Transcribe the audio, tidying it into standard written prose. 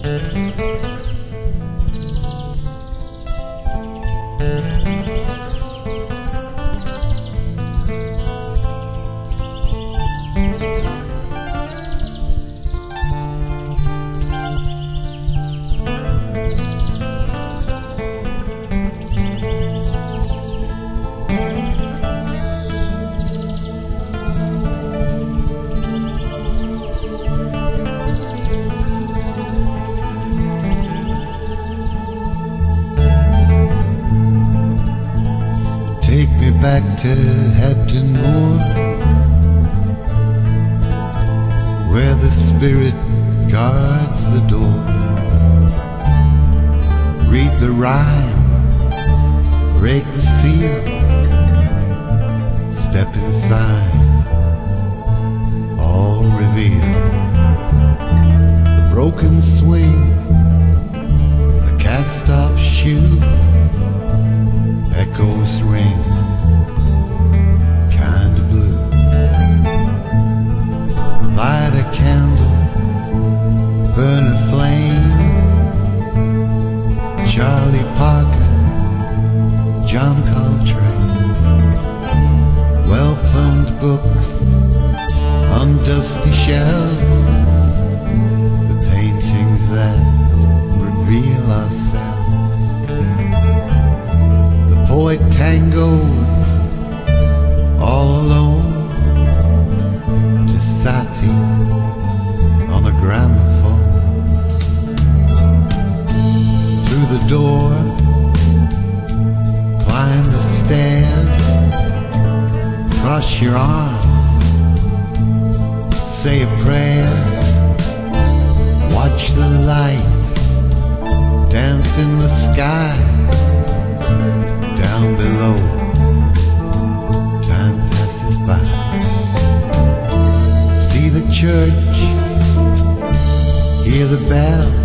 Back to Hebden Moor, where the spirit guards the door. Read the rhyme, break the seal, step inside, all reveal. The broken swing, the cast-off shoe, echoes ring. Light a candle, burn a flame. Charlie Parker, John Coltrane. Well-thumbed books on dusty shelves, the paintings that reveal ourselves. The poet tangos all alone, Sati on a gramophone. Through the door, climb the stairs, cross your arms, say a prayer, watch the lights dance in the sky. Down below, time passes by. The church, hear the bell,